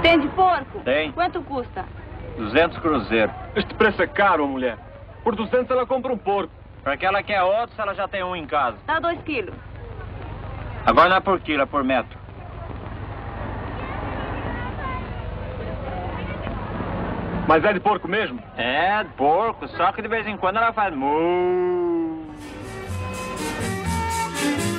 Tem de porco? Tem. Quanto custa? 200 cruzeiros. Este preço é caro, mulher. Por 200 ela compra um porco. Pra que ela quer outro se ela já tem um em casa? Dá 2 quilos. Agora não é por quilo, é por metro. Mas é de porco mesmo? É, de porco, só que de vez em quando ela faz mu.